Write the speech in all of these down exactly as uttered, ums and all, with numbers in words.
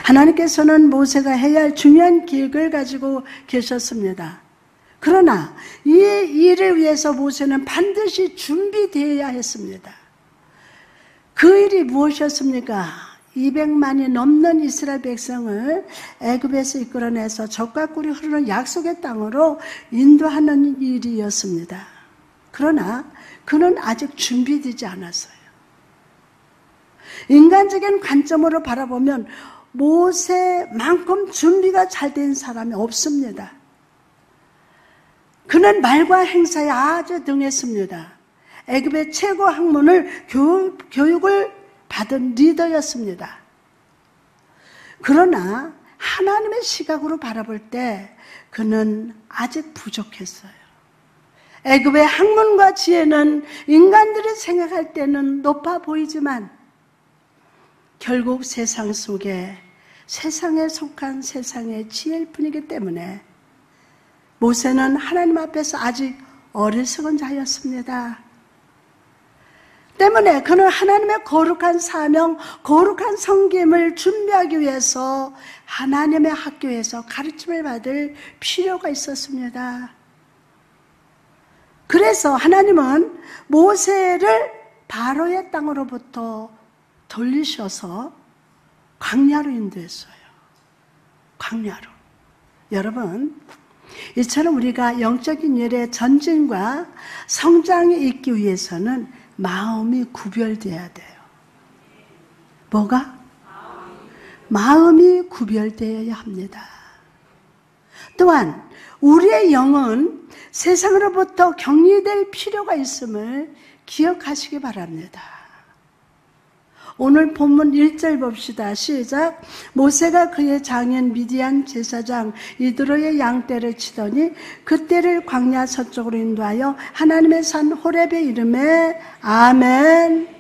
하나님께서는 모세가 해야 할 중요한 계획을 가지고 계셨습니다. 그러나 이 일을 위해서 모세는 반드시 준비되어야 했습니다. 그 일이 무엇이었습니까? 이백만이 넘는 이스라엘 백성을 애굽에서 이끌어내서 젖과 꿀이 흐르는 약속의 땅으로 인도하는 일이었습니다. 그러나 그는 아직 준비되지 않았어요. 인간적인 관점으로 바라보면 모세만큼 준비가 잘 된 사람이 없습니다. 그는 말과 행사에 아주 등했습니다. 애굽의 최고 학문을 교육, 교육을 받은 리더였습니다. 그러나 하나님의 시각으로 바라볼 때 그는 아직 부족했어요. 애굽의 학문과 지혜는 인간들이 생각할 때는 높아 보이지만 결국 세상 속에 세상에 속한 세상의 지혜일 뿐이기 때문에 모세는 하나님 앞에서 아직 어리석은 자였습니다. 때문에 그는 하나님의 거룩한 사명, 거룩한 섬김을 준비하기 위해서 하나님의 학교에서 가르침을 받을 필요가 있었습니다. 그래서 하나님은 모세를 바로의 땅으로부터 돌리셔서 광야로 인도했어요. 광야로. 여러분, 이처럼 우리가 영적인 일에 전진과 성장에 있기 위해서는 마음이 구별돼야 돼요. 뭐가? 마음이 구별되어야 합니다. 또한 우리의 영은 세상으로부터 격리될 필요가 있음을 기억하시기 바랍니다. 오늘 본문 일 절 봅시다. 시작. 모세가 그의 장인 미디안 제사장 이드로의 양떼를 치더니 그 떼를 광야 서쪽으로 인도하여 하나님의 산 호렙의 이름에 아멘.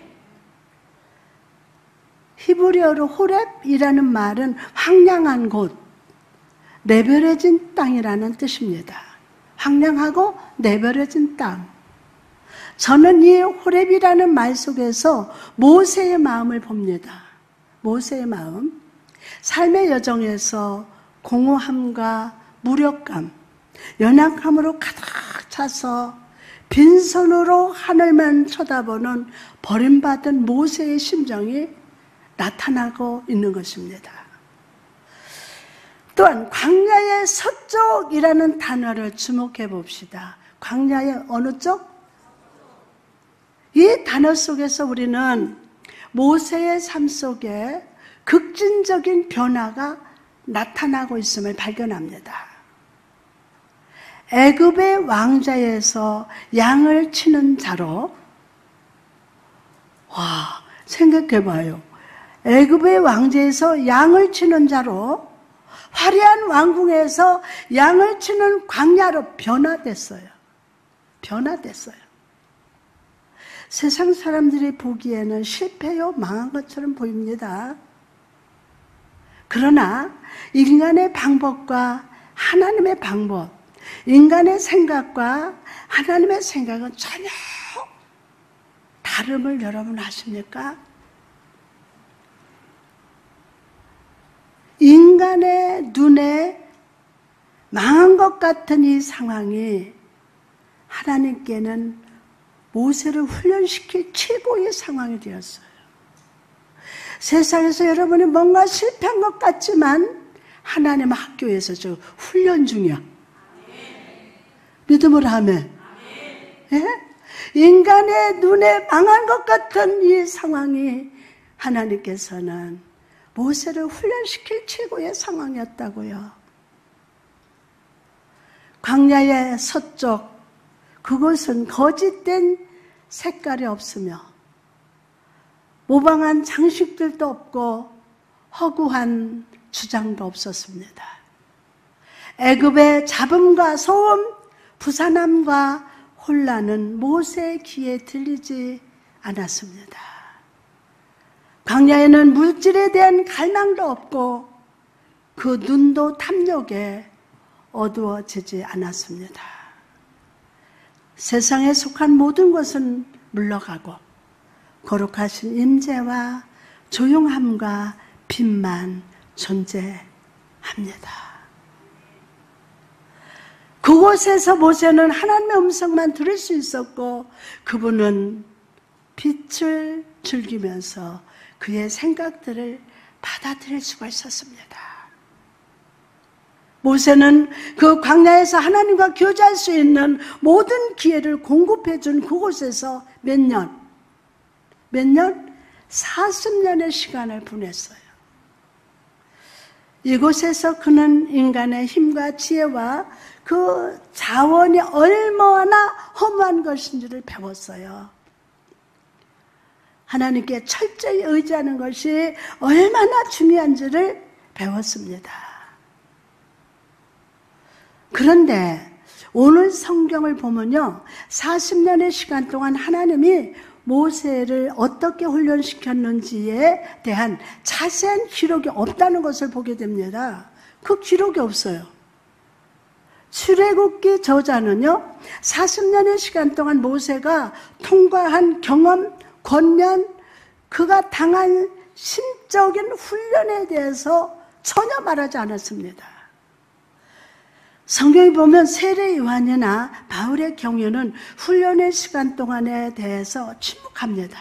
히브리어로 호렙이라는 말은 황량한 곳, 내버려진 땅이라는 뜻입니다. 황량하고 내버려진 땅. 저는 이 호렙이라는 말 속에서 모세의 마음을 봅니다. 모세의 마음. 삶의 여정에서 공허함과 무력감, 연약함으로 가득 차서 빈손으로 하늘만 쳐다보는 버림받은 모세의 심정이 나타나고 있는 것입니다. 또한 광야의 서쪽이라는 단어를 주목해 봅시다. 광야의 어느 쪽? 이 단어 속에서 우리는 모세의 삶 속에 극진적인 변화가 나타나고 있음을 발견합니다. 애굽의 왕자에서 양을 치는 자로, 와, 생각해봐요. 애굽의 왕자에서 양을 치는 자로 화려한 왕궁에서 양을 치는 광야로 변화됐어요. 변화됐어요. 세상 사람들이 보기에는 실패요, 망한 것처럼 보입니다. 그러나 인간의 방법과 하나님의 방법, 인간의 생각과 하나님의 생각은 전혀 다름을 여러분 아십니까? 인간의 눈에 망한 것 같은 이 상황이 하나님께는 모세를 훈련시킬 최고의 상황이 되었어요. 세상에서 여러분이 뭔가 실패한 것 같지만 하나님 학교에서 저 훈련 중이야. 믿음으로 하면. 예? 인간의 눈에 망한 것 같은 이 상황이 하나님께서는 모세를 훈련시킬 최고의 상황이었다고요. 광야의 서쪽, 그것은 거짓된 색깔이 없으며 모방한 장식들도 없고 허구한 주장도 없었습니다. 애굽의 잡음과 소음, 부산함과 혼란은 모세의 귀에 들리지 않았습니다. 광야에는 물질에 대한 갈망도 없고 그 눈도 탐욕에 어두워지지 않았습니다. 세상에 속한 모든 것은 물러가고 거룩하신 임재와 조용함과 빛만 존재합니다. 그곳에서 모세는 하나님의 음성만 들을 수 있었고 그분은 빛을 즐기면서 그의 생각들을 받아들일 수가 있었습니다. 모세는 그 광야에서 하나님과 교제할 수 있는 모든 기회를 공급해 준 그곳에서 몇 년, 몇 년? 사십 년의 시간을 보냈어요. 이곳에서 그는 인간의 힘과 지혜와 그 자원이 얼마나 허무한 것인지를 배웠어요. 하나님께 철저히 의지하는 것이 얼마나 중요한지를 배웠습니다. 그런데 오늘 성경을 보면요, 사십 년의 시간 동안 하나님이 모세를 어떻게 훈련시켰는지에 대한 자세한 기록이 없다는 것을 보게 됩니다. 그 기록이 없어요. 출애굽기 저자는요, 사십 년의 시간 동안 모세가 통과한 경험, 권면, 그가 당한 심적인 훈련에 대해서 전혀 말하지 않았습니다. 성경에 보면 세례 요한이나 바울의 경우에는 훈련의 시간 동안에 대해서 침묵합니다.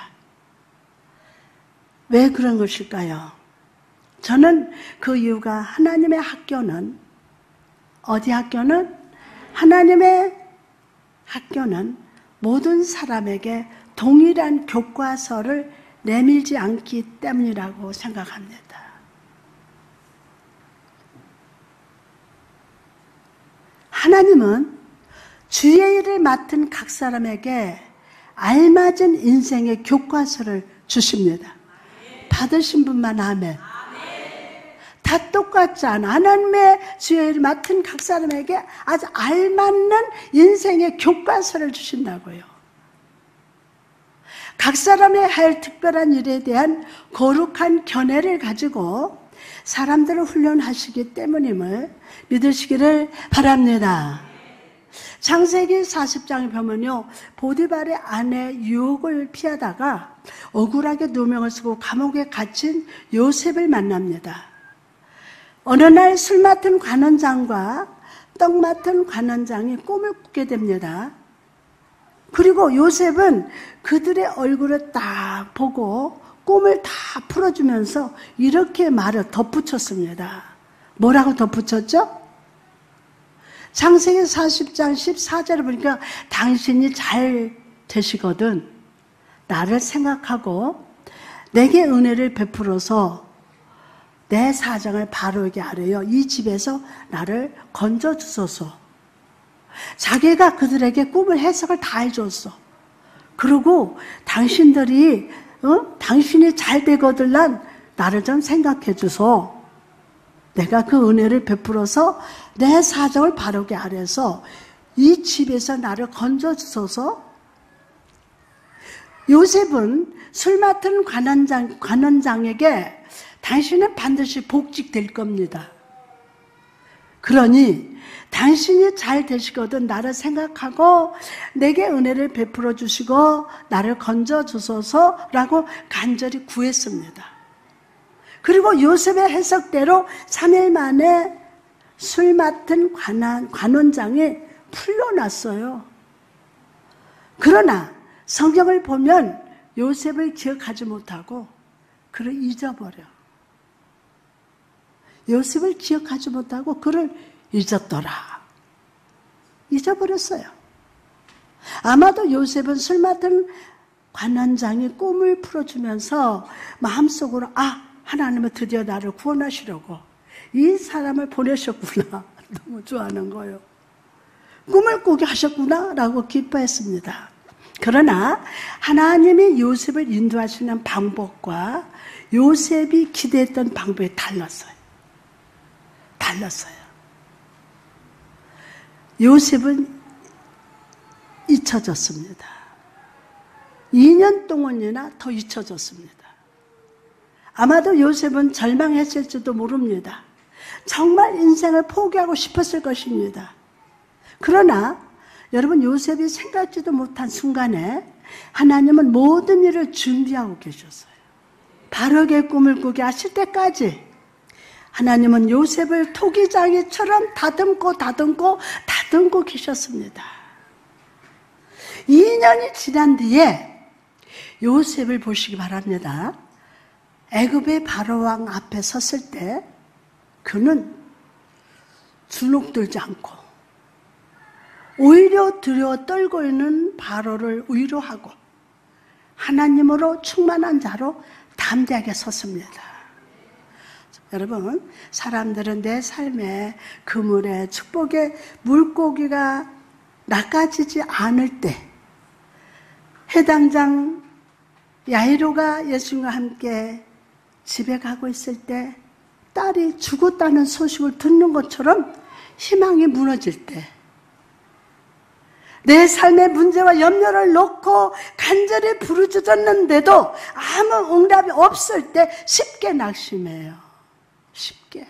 왜 그런 것일까요? 저는 그 이유가 하나님의 학교는, 어디 학교는? 하나님의 학교는 모든 사람에게 동일한 교과서를 내밀지 않기 때문이라고 생각합니다. 하나님은 주의 일을 맡은 각 사람에게 알맞은 인생의 교과서를 주십니다. 받으신 분만 아멘. 다 똑같지 않아. 하나님의 주의 일을 맡은 각 사람에게 아주 알맞는 인생의 교과서를 주신다고요. 각 사람의 할 특별한 일에 대한 거룩한 견해를 가지고 사람들을 훈련하시기 때문임을 믿으시기를 바랍니다. 창세기 사십 장에 보면요, 보디발의 아내 유혹을 피하다가 억울하게 누명을 쓰고 감옥에 갇힌 요셉을 만납니다. 어느 날 술 맡은 관원장과 떡 맡은 관원장이 꿈을 꾸게 됩니다. 그리고 요셉은 그들의 얼굴을 딱 보고 꿈을 다 풀어주면서 이렇게 말을 덧붙였습니다. 뭐라고 덧붙였죠? 창세기 사십 장 십사 절에 보니까 당신이 잘 되시거든 나를 생각하고 내게 은혜를 베풀어서 내 사정을 바르게 하래요. 이 집에서 나를 건져주소서. 자기가 그들에게 꿈을 해석을 다 해줬어. 그리고 당신들이 어? 당신이 잘 되거든 난 나를 좀 생각해 주소. 내가 그 은혜를 베풀어서 내 사정을 바르게 하래서 이 집에서 나를 건져주소서. 요셉은 술 맡은 관원장, 관원장에게 당신은 반드시 복직될 겁니다. 그러니 당신이 잘 되시거든 나를 생각하고 내게 은혜를 베풀어 주시고 나를 건져 주소서라고 간절히 구했습니다. 그리고 요셉의 해석대로 삼 일 만에 술 맡은 관원, 관원장이 풀려났어요. 그러나 성경을 보면 요셉을 기억하지 못하고 그를 잊어버려. 요셉을 기억하지 못하고 그를 잊었더라. 잊어버렸어요. 아마도 요셉은 술 맡은 관원장이 꿈을 풀어주면서 마음속으로 아, 하나님은 드디어 나를 구원하시려고 이 사람을 보내셨구나. 너무 좋아하는 거예요. 꿈을 꾸게 하셨구나 라고 기뻐했습니다. 그러나 하나님이 요셉을 인도하시는 방법과 요셉이 기대했던 방법이 달랐어요. 달랐어요. 요셉은 잊혀졌습니다. 이 년 동안이나 더 잊혀졌습니다. 아마도 요셉은 절망했을지도 모릅니다. 정말 인생을 포기하고 싶었을 것입니다. 그러나 여러분 요셉이 생각지도 못한 순간에 하나님은 모든 일을 준비하고 계셨어요. 바르게 꿈을 꾸게 하실 때까지 하나님은 요셉을 토기장이처럼 다듬고 다듬고 다듬고 계셨습니다. 이 년이 지난 뒤에 요셉을 보시기 바랍니다. 애굽의 바로왕 앞에 섰을 때 그는 주눅들지 않고 오히려 두려워 떨고 있는 바로를 위로하고 하나님으로 충만한 자로 담대하게 섰습니다. 여러분, 사람들은 내 삶에 그물에 축복의 물고기가 낚아지지 않을 때 해당장 야이로가 예수님과 함께 집에 가고 있을 때 딸이 죽었다는 소식을 듣는 것처럼 희망이 무너질 때 내 삶의 문제와 염려를 놓고 간절히 부르짖었는데도 아무 응답이 없을 때 쉽게 낙심해요. 쉽게.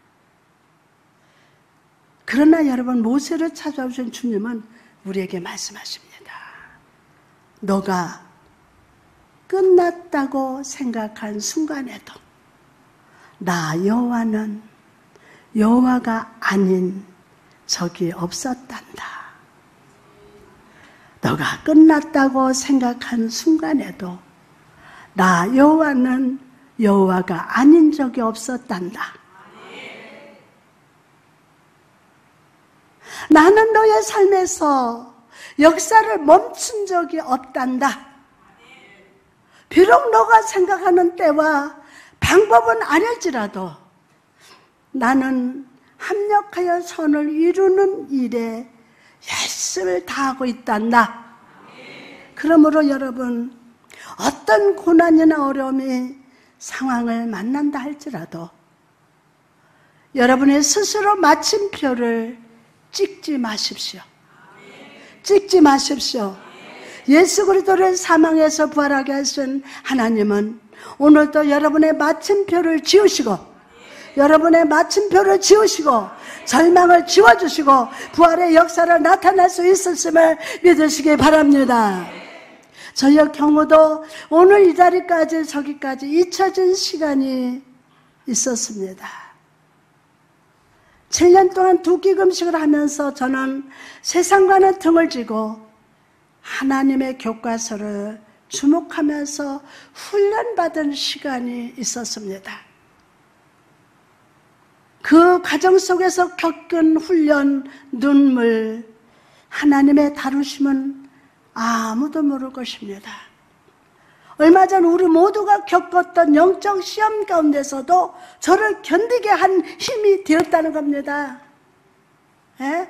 그러나 여러분, 모세를 찾아오신 주님은 우리에게 말씀하십니다. 너가 끝났다고 생각한 순간에도 나 여호와는 여호와가 아닌 적이 없었단다. 너가 끝났다고 생각한 순간에도 나 여호와는 여호와가 아닌 적이 없었단다. 나는 너의 삶에서 역사를 멈춘 적이 없단다. 비록 너가 생각하는 때와 방법은 아닐지라도 나는 합력하여 선을 이루는 일에 열심을 다하고 있단다. 그러므로 여러분, 어떤 고난이나 어려움이 상황을 만난다 할지라도 여러분의 스스로 마침표를 찍지 마십시오. 찍지 마십시오. 예수 그리스도를 사망에서 부활하게 하신 하나님은 오늘도 여러분의 마침표를 지우시고 여러분의 마침표를 지우시고 절망을 지워주시고 부활의 역사를 나타낼 수 있었음을 믿으시기 바랍니다. 저의 경우도 오늘 이 자리까지 저기까지 잊혀진 시간이 있었습니다. 칠 년 동안 두 끼 금식을 하면서 저는 세상과는 등을 지고 하나님의 교과서를 주목하면서 훈련받은 시간이 있었습니다. 그 과정 속에서 겪은 훈련, 눈물, 하나님의 다루심은 아무도 모를 것입니다. 얼마 전 우리 모두가 겪었던 영적 시험 가운데서도 저를 견디게 한 힘이 되었다는 겁니다. 예?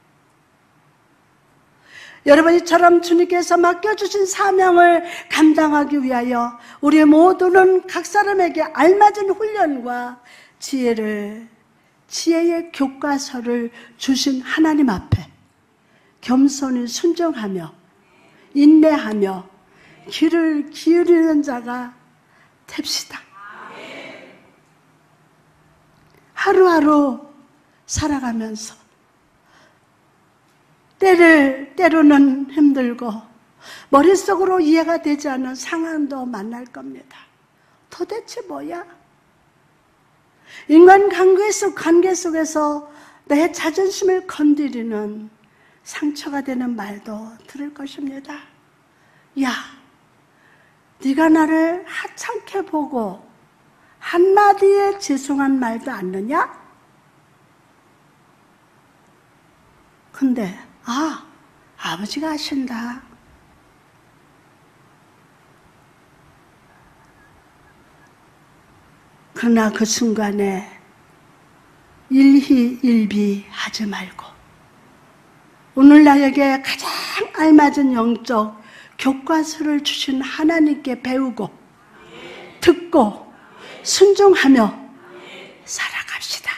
여러분이처럼 주님께서 맡겨주신 사명을 감당하기 위하여 우리 모두는 각 사람에게 알맞은 훈련과 지혜를 지혜의 교과서를 주신 하나님 앞에 겸손히 순종하며 인내하며 귀를 기울이는 자가 됩시다. 하루하루 살아가면서 때를, 때로는 힘들고 머릿속으로 이해가 되지 않는 상황도 만날 겁니다. 도대체 뭐야? 인간 관계 속, 관계 속에서 내 자존심을 건드리는 상처가 되는 말도 들을 것입니다. 야, 네가 나를 하찮게 보고 한마디에 죄송한 말도 안 넣냐? 근데 아, 아버지가 하신다. 그러나 그 순간에 일희일비 하지 말고 오늘 나에게 가장 알맞은 영적 교과서를 주신 하나님께 배우고 듣고 순종하며 살아갑시다.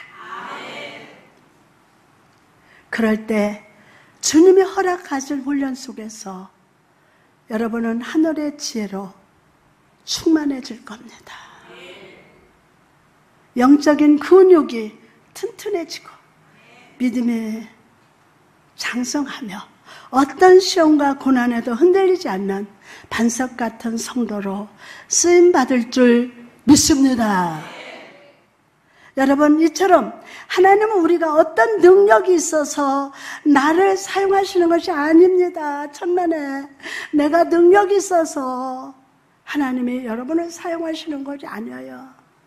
그럴 때 주님이 허락하신 훈련 속에서 여러분은 하늘의 지혜로 충만해질 겁니다. 영적인 근육이 튼튼해지고 믿음이 장성하며 어떤 시험과 고난에도 흔들리지 않는 반석 같은 성도로 쓰임받을 줄 믿습니다. 여러분, 이처럼 하나님은 우리가 어떤 능력이 있어서 나를 사용하시는 것이 아닙니다. 천만에 내가 능력이 있어서 하나님이 여러분을 사용하시는 것이 아니에요.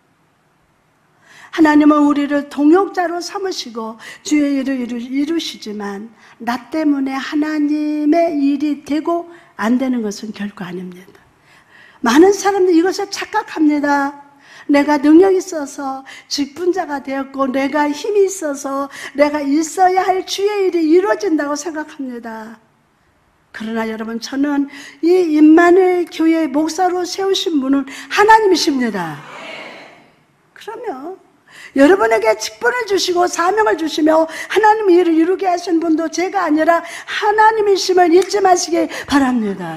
하나님은 우리를 동역자로 삼으시고 주의 일을 이루, 이루시지만 나 때문에 하나님의 일이 되고 안 되는 것은 결코 아닙니다. 많은 사람들이 이것을 착각합니다. 내가 능력이 있어서 직분자가 되었고 내가 힘이 있어서 내가 있어야 할 주의 일이 이루어진다고 생각합니다. 그러나 여러분, 저는 이 임마누엘 교회의 목사로 세우신 분은 하나님이십니다. 그러면 여러분에게 직분을 주시고 사명을 주시며 하나님의 일을 이루게 하신 분도 제가 아니라 하나님이심을 잊지 마시기 바랍니다.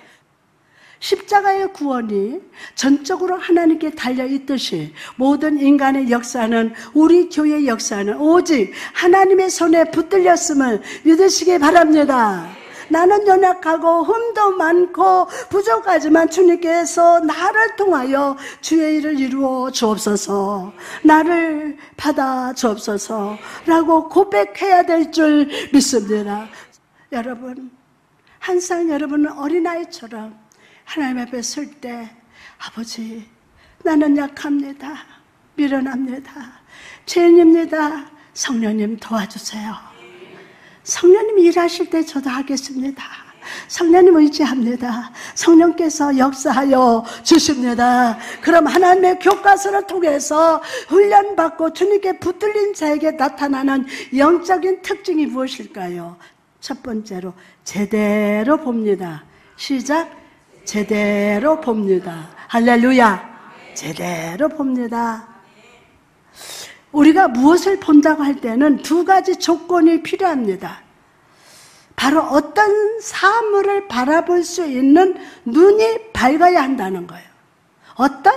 십자가의 구원이 전적으로 하나님께 달려있듯이 모든 인간의 역사는, 우리 교회의 역사는 오직 하나님의 손에 붙들렸음을 믿으시기 바랍니다. 나는 연약하고 흠도 많고 부족하지만 주님께서 나를 통하여 주의 일을 이루어 주옵소서, 나를 받아 주옵소서 라고 고백해야 될 줄 믿습니다. 여러분, 항상 여러분은 어린아이처럼 하나님 앞에 설 때, 아버지, 나는 약합니다. 미련합니다. 죄인입니다. 성령님 도와주세요. 성령님 일하실 때 저도 하겠습니다. 성령님 의지합니다. 성령께서 역사하여 주십니다. 그럼 하나님의 교과서를 통해서 훈련받고 주님께 붙들린 자에게 나타나는 영적인 특징이 무엇일까요? 첫 번째로 제대로 봅니다. 시작. 제대로 봅니다. 할렐루야. 제대로 봅니다. 우리가 무엇을 본다고 할 때는 두 가지 조건이 필요합니다. 바로 어떤 사물을 바라볼 수 있는 눈이 밝아야 한다는 거예요. 어떤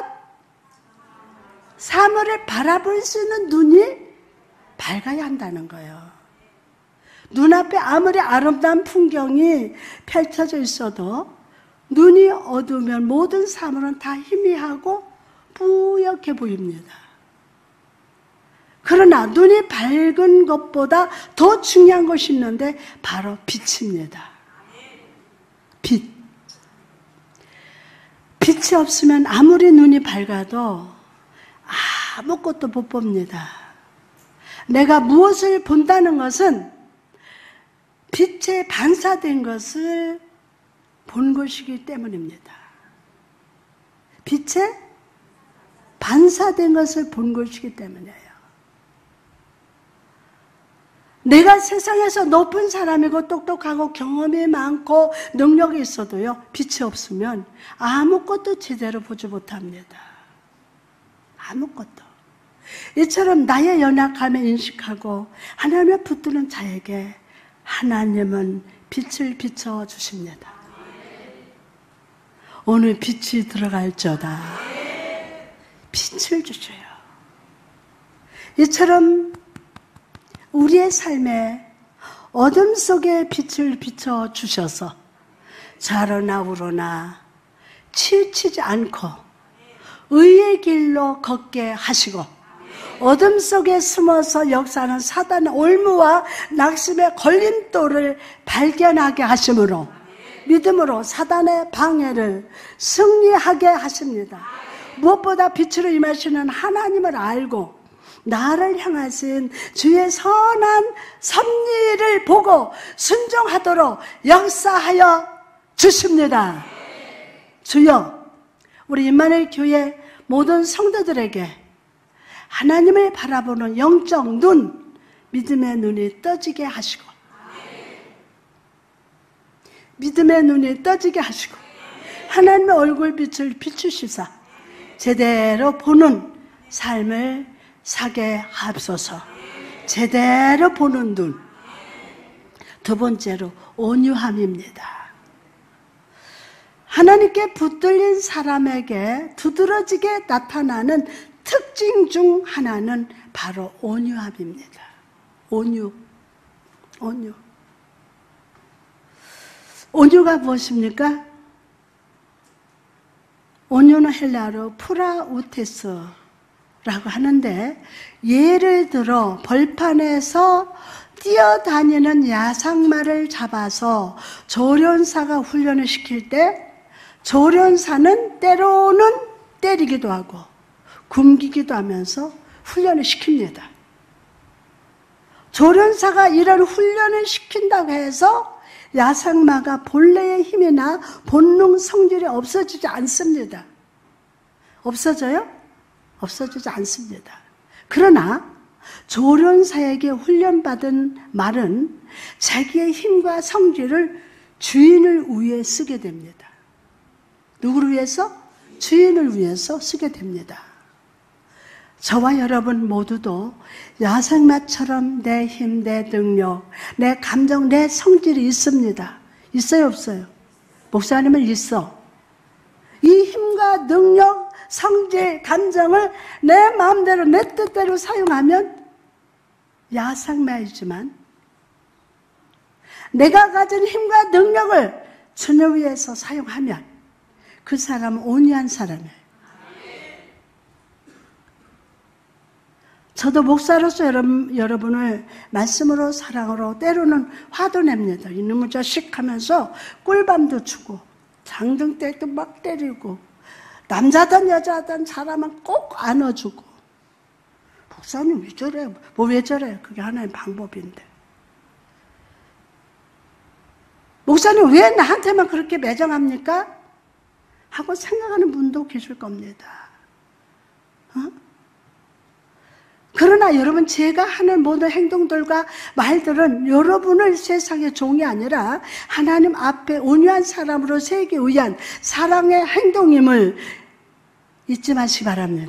사물을 바라볼 수 있는 눈이 밝아야 한다는 거예요. 눈앞에 아무리 아름다운 풍경이 펼쳐져 있어도 눈이 어두우면 모든 사물은 다 희미하고 뿌옇게 보입니다. 그러나 눈이 밝은 것보다 더 중요한 것이 있는데 바로 빛입니다. 빛. 빛이 없으면 아무리 눈이 밝아도 아무것도 못 봅니다. 내가 무엇을 본다는 것은 빛에 반사된 것을 본 것이기 때문입니다. 빛에 반사된 것을 본 것이기 때문이에요. 내가 세상에서 높은 사람이고 똑똑하고 경험이 많고 능력이 있어도요, 빛이 없으면 아무것도 제대로 보지 못합니다. 아무것도. 이처럼 나의 연약함을 인식하고 하나님을 붙드는 자에게 하나님은 빛을 비춰 주십니다. 오늘 빛이 들어갈저다. 빛을 주셔요. 이처럼 우리의 삶에 어둠 속에 빛을 비춰 주셔서 좌로나 우로나 치우치지 않고 의의 길로 걷게 하시고 어둠 속에 숨어서 역사하는 사단의 올무와 낙심의 걸림돌을 발견하게 하심으로 믿음으로 사단의 방해를 승리하게 하십니다. 무엇보다 빛으로 임하시는 하나님을 알고 나를 향하신 주의 선한 섭리를 보고 순종하도록 역사하여 주십니다. 주여, 우리 임마누엘 교회 모든 성도들에게 하나님을 바라보는 영적 눈, 믿음의 눈이 떠지게 하시고 믿음의 눈이 떠지게 하시고 하나님의 얼굴빛을 비추시사 제대로 보는 삶을 사게 하옵소서. 제대로 보는 눈. 두 번째로 온유함입니다. 하나님께 붙들린 사람에게 두드러지게 나타나는 특징 중 하나는 바로 온유함입니다. 온유, 온유. 온유가 무엇입니까? 온유는 헬라어로 프라우테스, 하는데, 예를 들어 벌판에서 뛰어다니는 야상마를 잡아서 조련사가 훈련을 시킬 때 조련사는 때로는 때리기도 하고 굶기기도 하면서 훈련을 시킵니다. 조련사가 이런 훈련을 시킨다고 해서 야상마가 본래의 힘이나 본능 성질이 없어지지 않습니다. 없어져요? 없어지지 않습니다. 그러나 조련사에게 훈련받은 말은 자기의 힘과 성질을 주인을 위해 쓰게 됩니다. 누구를 위해서? 주인을 위해서 쓰게 됩니다. 저와 여러분 모두도 야생마처럼 내 힘, 내 능력, 내 감정, 내 성질이 있습니다. 있어요, 없어요? 목사님은 있어. 이 힘과 능력, 성질, 감정을 내 마음대로, 내 뜻대로 사용하면 야생마이지만 내가 가진 힘과 능력을 주님 위해서 사용하면 그 사람은 온유한 사람이에요. 저도 목사로서 여러분, 여러분을 말씀으로 사랑으로 때로는 화도 냅니다. 이놈의 자식 하면서 꿀밤도 주고 장등대도 막 때리고 남자든 여자든 사람은 꼭 안아주고. 목사님 왜 저래요? 뭐 왜 저래요? 그게 하나의 방법인데. 목사님 왜 나한테만 그렇게 매정합니까? 하고 생각하는 분도 계실 겁니다. 어? 그러나 여러분, 제가 하는 모든 행동들과 말들은 여러분을 세상의 종이 아니라 하나님 앞에 온유한 사람으로 세우기 위한 사랑의 행동임을 잊지 마시기 바랍니다.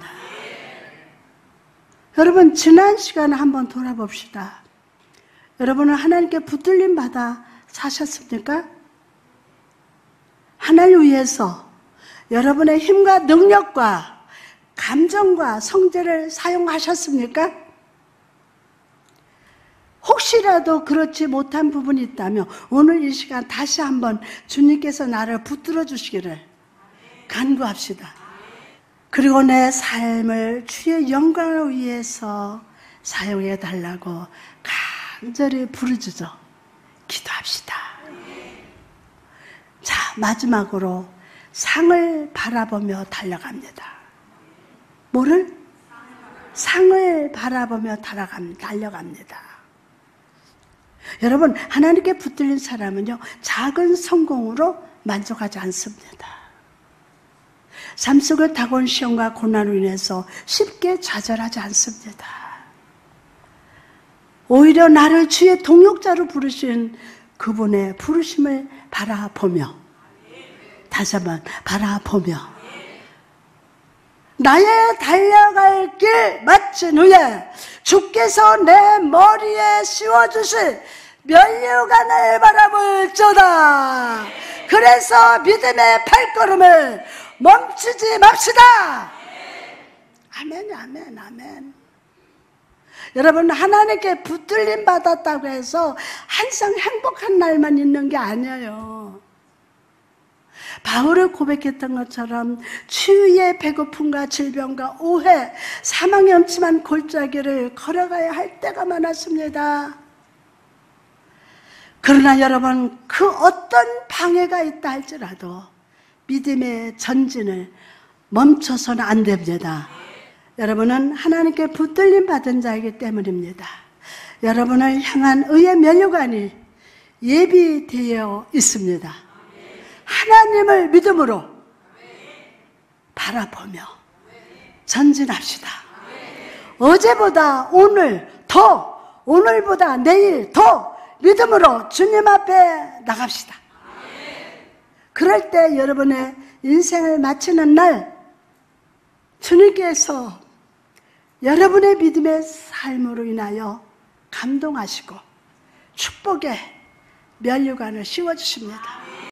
여러분, 지난 시간에 한번 돌아봅시다. 여러분은 하나님께 붙들림 받아 사셨습니까? 하나님 위해서 여러분의 힘과 능력과 감정과 성질을 사용하셨습니까? 혹시라도 그렇지 못한 부분이 있다면 오늘 이 시간 다시 한번 주님께서 나를 붙들어 주시기를 간구합시다. 그리고 내 삶을 주의 영광을 위해서 사용해 달라고 간절히 부르짖어 기도합시다. 자, 마지막으로 상을 바라보며 달려갑니다. 뭐를? 상을 바라보며 달려갑니다. 여러분, 하나님께 붙들린 사람은요, 작은 성공으로 만족하지 않습니다. 삶 속의 다가온 시험과 고난으로 인해서 쉽게 좌절하지 않습니다. 오히려 나를 주의 동역자로 부르신 그분의 부르심을 바라보며, 다시 한번 바라보며, 나의 달려갈 길 마친 후에 주께서 내 머리에 씌워주실 면류관을 바라볼지어다. 그래서 믿음의 발걸음을 멈추지 맙시다. 아멘, 아멘, 아멘. 여러분, 하나님께 붙들림 받았다고 해서 항상 행복한 날만 있는 게 아니에요. 바울을 고백했던 것처럼 추위의 배고픔과 질병과 오해, 사망의 엄침한 골짜기를 걸어가야 할 때가 많았습니다. 그러나 여러분, 그 어떤 방해가 있다 할지라도 믿음의 전진을 멈춰서는 안 됩니다. 여러분은 하나님께 붙들림 받은 자이기 때문입니다. 여러분을 향한 의의 면류관이 예비되어 있습니다. 하나님을 믿음으로 바라보며 전진합시다. 어제보다 오늘 더, 오늘보다 내일 더 믿음으로 주님 앞에 나갑시다. 그럴 때 여러분의 인생을 마치는 날 주님께서 여러분의 믿음의 삶으로 인하여 감동하시고 축복의 면류관을 씌워주십니다.